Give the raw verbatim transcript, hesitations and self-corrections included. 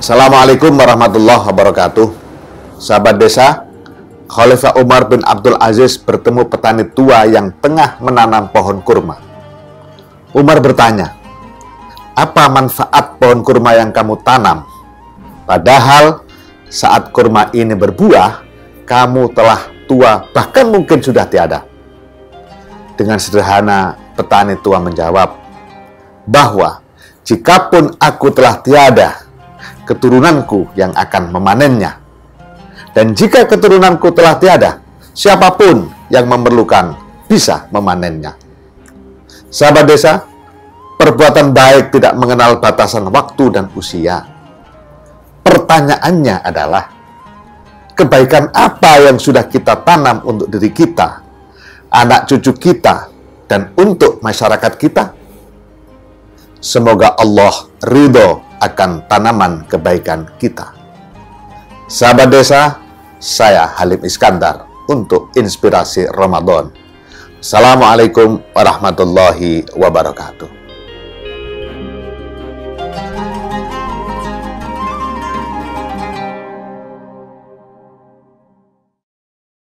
Assalamualaikum warahmatullahi wabarakatuh. Sahabat desa, Khalifah Umar bin Abdul Aziz bertemu petani tua yang tengah menanam pohon kurma. Umar bertanya, "Apa manfaat pohon kurma yang kamu tanam? Padahal saat kurma ini berbuah, kamu telah tua, bahkan mungkin sudah tiada." Dengan sederhana, petani tua menjawab bahwa jikapun aku telah tiada, keturunanku yang akan memanennya. Dan jika keturunanku telah tiada, siapapun yang memerlukan bisa memanennya. Sahabat desa, perbuatan baik tidak mengenal batasan waktu dan usia. Pertanyaannya adalah, kebaikan apa yang sudah kita tanam untuk diri kita, anak cucu kita, dan untuk masyarakat kita? Semoga Allah ridho akan tanaman kebaikan kita. Sahabat desa, saya Halim Iskandar untuk Inspirasi Ramadan. Assalamualaikum warahmatullahi wabarakatuh.